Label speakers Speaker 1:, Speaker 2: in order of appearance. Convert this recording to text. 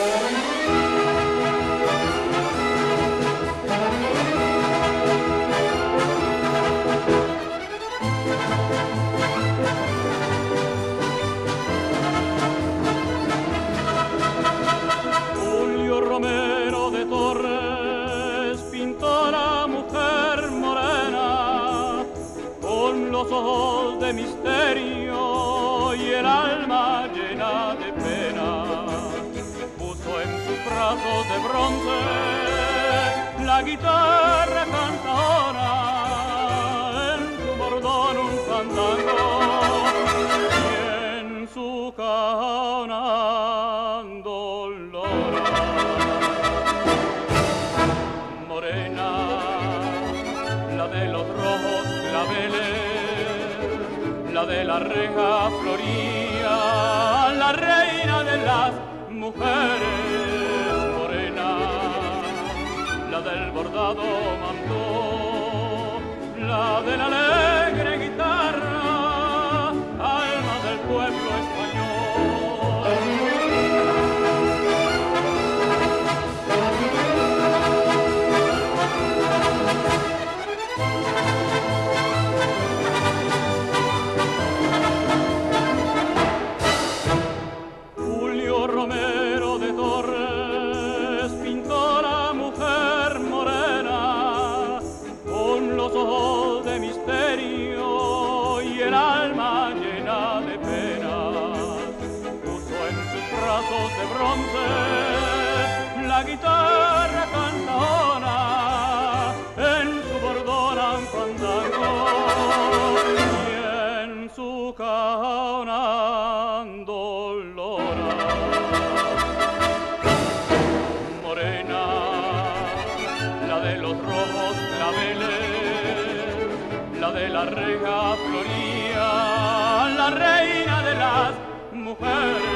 Speaker 1: Julio Romero de Torres pintó la mujer morena con los ojos de misterio y el alma llena de pena. Puso en sus brazos de bronce la guitarra cantadora, en su bordón un fandango y en su caja dolor. Morena, la de los rojos claveles, la de la reja floría, la reina de las mujeres. Morena, la del bordado mandó, la de la alegre guitarra, alma del pueblo español. Julio Romero de Torres pintó la mujer morena con los ojos de misterio y el alma llena de penas. Puso en sus brazos de bronce la guitarra cantadora, en su bordona un fandango y en su caja dolor. Morena, la de los rojos claveles, la de la reja floría, la reina de las mujeres.